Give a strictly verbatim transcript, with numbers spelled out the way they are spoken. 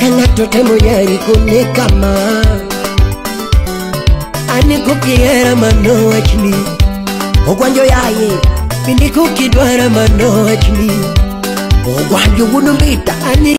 Kangato temo yari kone kama Ani kukiera mano wachni Ogwanjo yaye Pindi kukidwara mano wachni Ogwanjo gunumbita ani